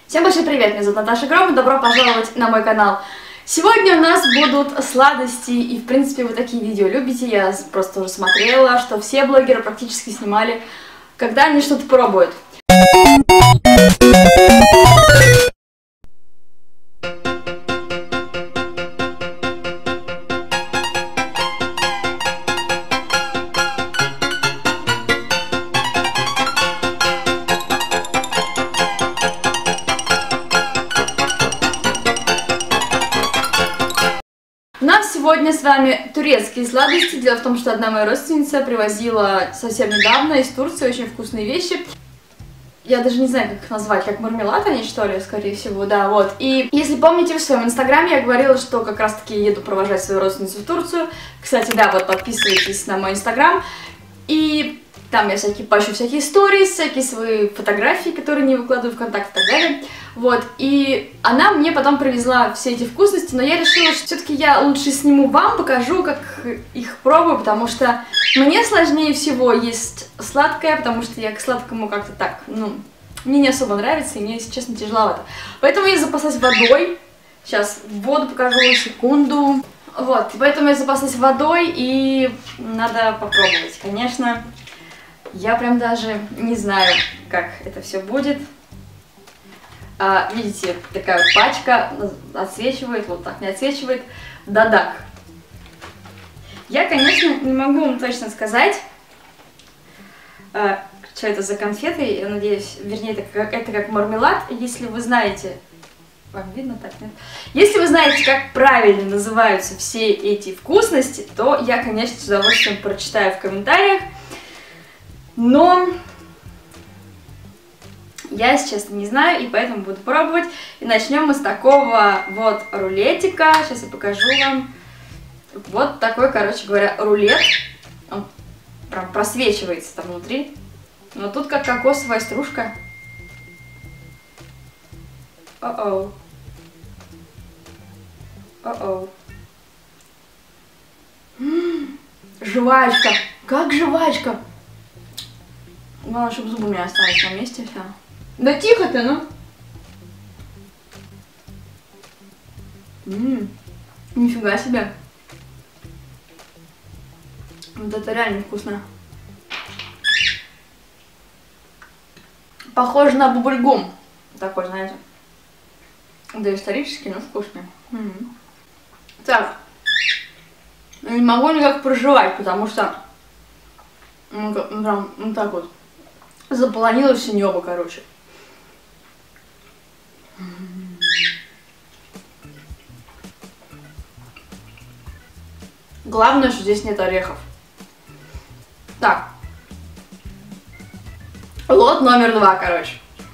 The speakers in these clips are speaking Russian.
Всем большой привет, меня зовут Наташа Гром, и добро пожаловать на мой канал. Сегодня у нас будут сладости, и в принципе вы такие видео любите, я просто уже смотрела, что все блогеры практически снимали, когда они что-то пробуют. У нас сегодня с вами турецкие сладости. Дело в том, что одна моя родственница привозила совсем недавно из Турции очень вкусные вещи. Я даже не знаю, как их назвать, как мармелад они, что ли, скорее всего, да, вот. И если помните, в своем инстаграме я говорила, что как раз-таки еду провожать свою родственницу в Турцию. Кстати, да, вот подписывайтесь на мой инстаграм. И там я пощу всякие истории, всякие свои фотографии, которые не выкладываю в ВКонтакте и так далее. Вот, и она мне потом привезла все эти вкусности, но я решила, что все-таки я лучше сниму вам, покажу, как их пробую, потому что мне сложнее всего есть сладкое, потому что я к сладкому как-то так, мне не особо нравится, и мне, если честно, тяжеловато. Поэтому я запаслась водой. Сейчас воду покажу, секунду. Вот, поэтому я запаслась водой, и надо попробовать. Конечно, я прям даже не знаю, как это все будет. Видите, такая вот пачка отсвечивает, вот так не отсвечивает. Дадак. Я, конечно, не могу вам точно сказать, что это за конфеты. Я надеюсь, вернее, это как мармелад. Если вы знаете, вам видно так, нет? Если вы знаете, как правильно называются все эти вкусности, то я, конечно, с удовольствием прочитаю в комментариях. Но я, если честно, не знаю, и поэтому буду пробовать. И начнем мы с такого вот рулетика. Сейчас я покажу вам. Вот такой, короче говоря, рулет. Он прям просвечивается там внутри. Но тут как кокосовая стружка. О-оу. О-оу. Жвачка. Как жвачка. Главное, чтобы зубы у меня остались на месте, все. Да тихо ты, ну. Нифига себе. Вот это реально вкусно. Похоже на бубльгум. Такой, знаете. Да, исторический, но вкусный. Так. Не могу никак проживать, потому что прям вот так вот заполонилось все небо, короче. Главное, что здесь нет орехов. Так. Лот номер 2, короче.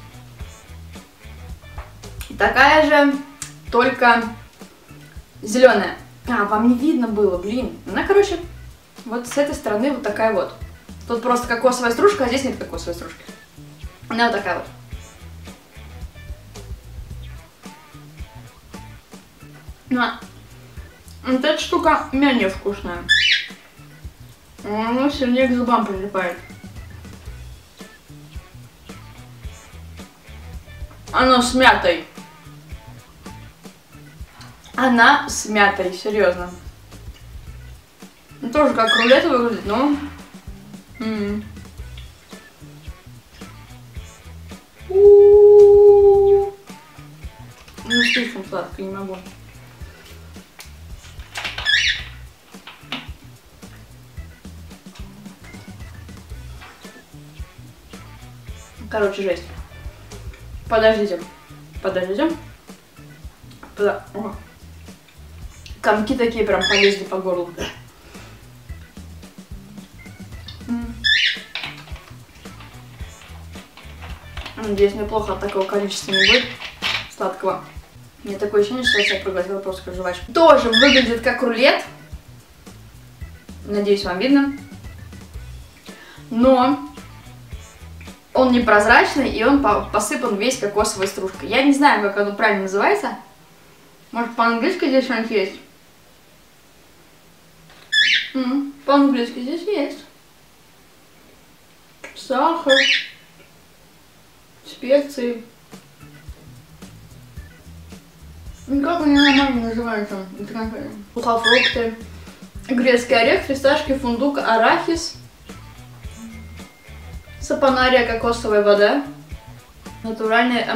Такая же, только зеленая. Вам не видно было, блин. Она, короче, вот с этой стороны вот такая вот. Тут просто кокосовая стружка, а здесь нет кокосовой стружки. Она вот такая вот. Но вот эта штука менее вкусная. Она сильнее к зубам прилипает. Она с мятой. Она с мятой, серьезно. Тоже как рулет выглядит, но... Ну, слишком сладко, не могу. Короче, жесть. Подождите. О. Комки такие прям полезли по горлу. Надеюсь, мне плохо от такого количества не будет сладкого. У меня такое ощущение, что я себя проглотила просто как жвачку. Тоже выглядит как рулет. Надеюсь, вам видно. Но он непрозрачный, и он посыпан весь кокосовой стружкой. Я не знаю, как оно правильно называется. Может, по-английски здесь что-нибудь есть? По-английски здесь есть. Сахар. Специи. Ну как они нормально называются? Сухофрукты. Грецкий орех, фисташки, фундук, арахис. Сапонария, кокосовая вода. Натуральные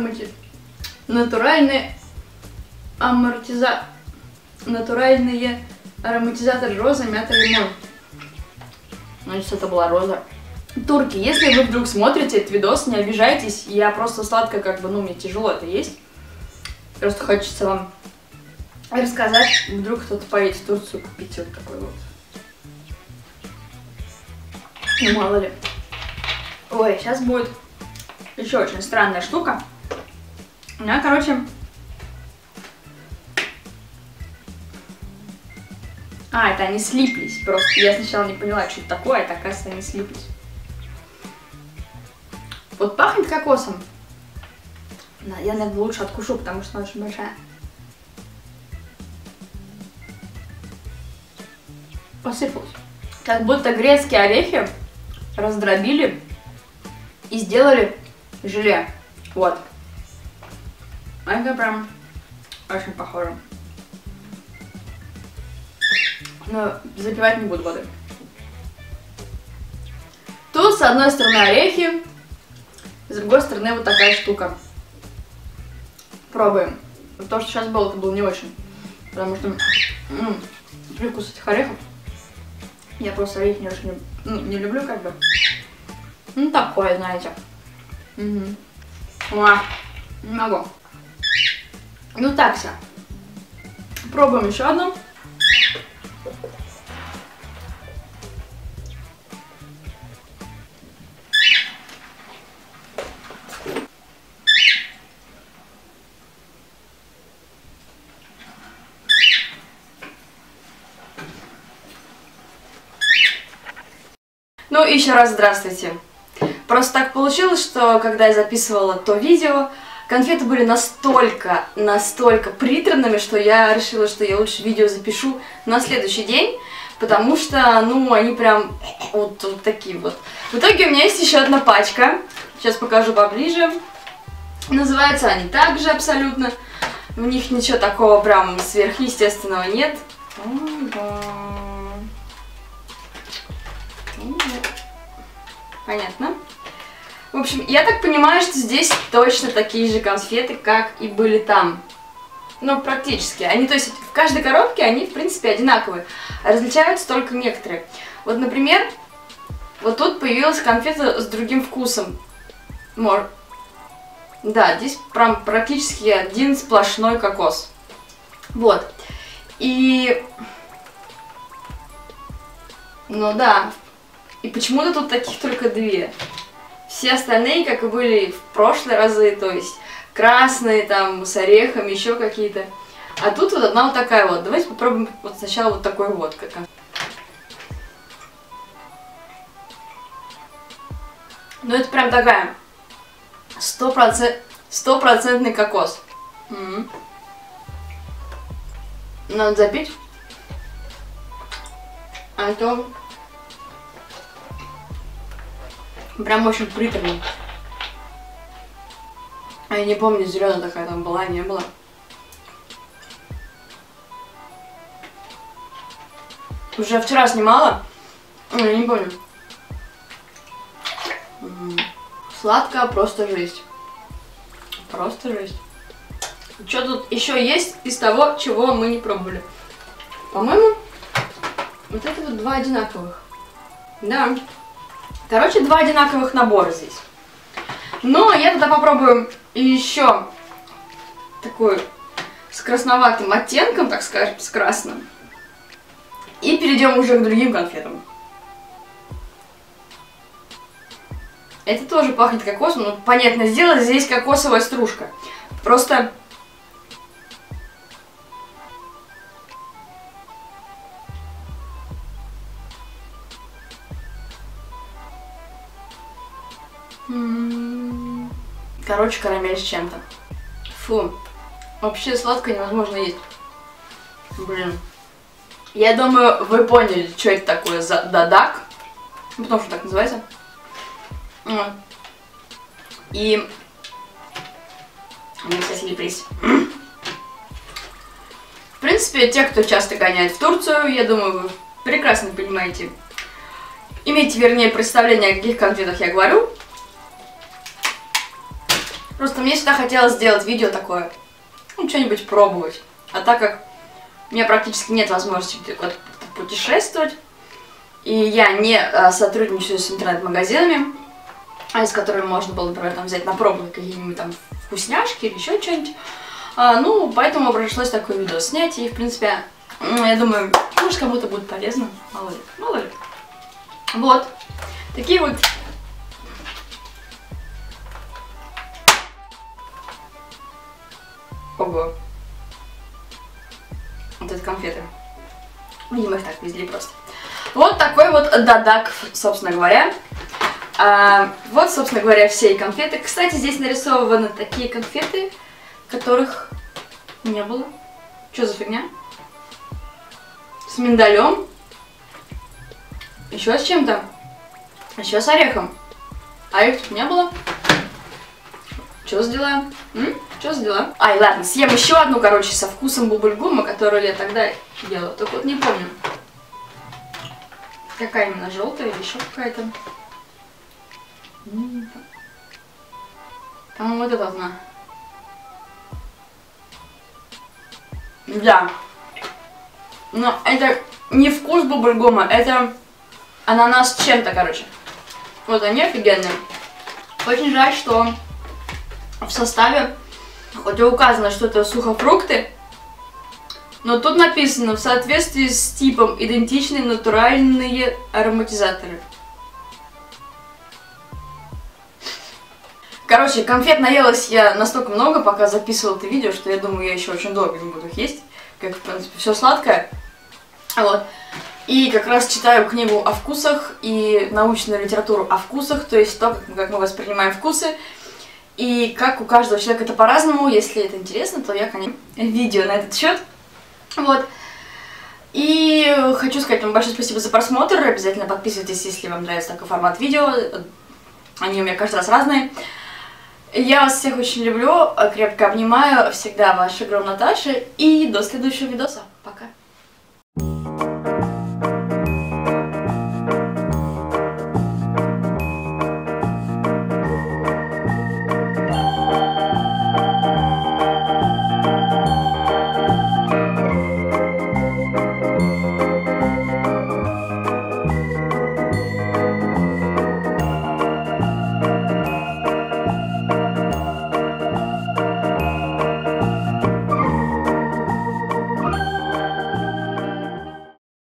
Натуральные ароматизаторы роза, мята, лимон. Значит, это была роза. Турки, если вы вдруг смотрите этот видос, не обижайтесь. Я просто сладко, как бы, ну, мне тяжело это есть. Просто хочется вам рассказать. Вдруг кто-то поедет в Турцию купить вот такой вот. Ну, мало ли. Ой, сейчас будет еще очень странная штука. У меня, короче... А, это они слиплись. Просто я сначала не поняла, что это такое, а оказывается, они слиплись. Вот пахнет кокосом. Да, я, наверное, лучше откушу, потому что она очень большая. Посыпалась. Как будто грецкие орехи раздробили и сделали желе. Вот. Это прям очень похоже. Но запивать не буду водой. Тут с одной стороны орехи, с другой стороны вот такая штука. Пробуем. То, что сейчас было, это было не очень. Потому что привкус этих орехов. Я просто орехи не очень не люблю, как бы. Ну такое, знаете. Не могу. Ну так все. Пробуем еще одну. Ну, еще раз здравствуйте. Просто так получилось, что когда я записывала то видео, конфеты были настолько приторными, что я решила, что я лучше видео запишу на следующий день, потому что, ну, они прям вот такие вот. В итоге у меня есть еще одна пачка. Сейчас покажу поближе. Называются они также абсолютно. В них ничего такого прям сверхъестественного нет. Понятно. В общем, я так понимаю, что здесь точно такие же конфеты, как и были там. Ну, практически. Они, то есть, в каждой коробке они, в принципе, одинаковые. А различаются только некоторые. Вот, например, вот тут появилась конфета с другим вкусом. Да, здесь прям практически один сплошной кокос. Вот. И... Ну да. И почему-то тут таких только две. Все остальные, как и были в прошлые разы, то есть красные там с орехами, еще какие-то. А тут вот одна вот такая вот. Давайте попробуем вот сначала вот такой вот. Ну это прям такая стопроцентный кокос. Надо запить. А то прям очень приторно. А я не помню, зеленая такая там была, не была. Уже вчера снимала. Я не помню. Сладкая просто жесть. Просто жесть. Что тут еще есть из того, чего мы не пробовали? По-моему, вот это вот два одинаковых. Да. Короче, два одинаковых набора здесь. Но я тогда попробую еще такую с красноватым оттенком, так скажем, с красным. И перейдем уже к другим конфетам. Это тоже пахнет кокосом, но понятно, сделать здесь кокосовая стружка. Просто... Короче, карамель с чем-то. Фу. Вообще сладкое невозможно есть. Блин. Я думаю, вы поняли, что это такое за дадак. Потому что так называется. Вот. И... У меня, кстати, лепрись. принципе, те, кто часто гоняет в Турцию, я думаю, вы прекрасно понимаете, имеете, вернее, представление, о каких конфетах я говорю. Просто мне всегда хотелось сделать видео такое, ну, что-нибудь пробовать. А так как у меня практически нет возможности путешествовать, и я не сотрудничаю с интернет-магазинами, из которых можно было, например, там, взять на пробу какие-нибудь там вкусняшки или еще что-нибудь, ну, поэтому пришлось такой видео снять, и, в принципе, я думаю, может, кому-то будет полезно, мало ли, мало ли. Вот, такие вот ого. Вот это конфеты. Видимо, их так везли просто. Вот такой вот дадак, собственно говоря. Вот, собственно говоря, все конфеты. Кстати, здесь нарисованы такие конфеты, которых не было. Что за фигня? С миндалем. Еще с чем-то. Еще с орехом. А их тут не было. Что за дела? Что за дела? Ай, ладно, съем еще одну, короче, со вкусом бубльгума, которую я тогда делала. Только вот не помню. Какая именно, желтая или еще какая-то? По-моему, вот эта одна. Да. Но это не вкус бубльгума, это ананас с чем-то, короче. Вот они офигенные. Очень жаль, что в составе, хоть и указано, что это сухофрукты, но тут написано в соответствии с типом идентичные натуральные ароматизаторы. Короче, конфет наелась я настолько много, пока записывала это видео, что я думаю, я еще очень долго не буду их есть, как, в принципе, все сладкое. Вот. И как раз читаю книгу о вкусах и научную литературу о вкусах, то есть то, как мы воспринимаем вкусы. И как у каждого человека это по-разному. Если это интересно, то я, конечно, видео на этот счет. Вот. И хочу сказать вам большое спасибо за просмотр. Обязательно подписывайтесь, если вам нравится такой формат видео. Они у меня каждый раз разные. Я вас всех очень люблю, крепко обнимаю. Всегда ваша Гром Наташа. И до следующего видоса. Пока.